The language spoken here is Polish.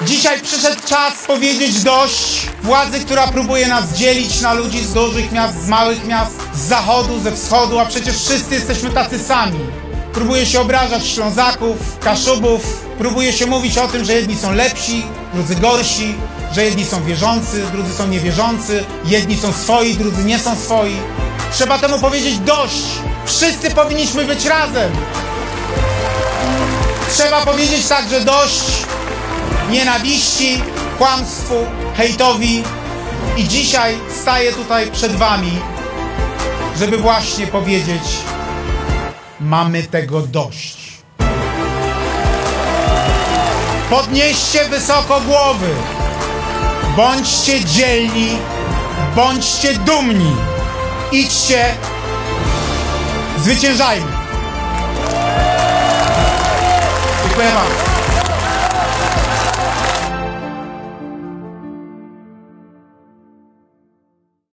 Dzisiaj przyszedł czas powiedzieć dość władzy, która próbuje nas dzielić na ludzi z dużych miast, z małych miast, z zachodu, ze wschodu, a przecież wszyscy jesteśmy tacy sami. Próbuje się obrażać Ślązaków, Kaszubów, próbuje się mówić o tym, że jedni są lepsi, drudzy gorsi, że jedni są wierzący, drudzy są niewierzący, jedni są swoi, drudzy nie są swoi. Trzeba temu powiedzieć dość. Wszyscy powinniśmy być razem. Trzeba powiedzieć także dość nienawiści, kłamstwu, hejtowi. I dzisiaj staję tutaj przed wami, żeby właśnie powiedzieć: mamy tego dość. Podnieście wysoko głowy. Bądźcie dzielni, bądźcie dumni. Idźcie, zwyciężajmy. Dziękuję wam.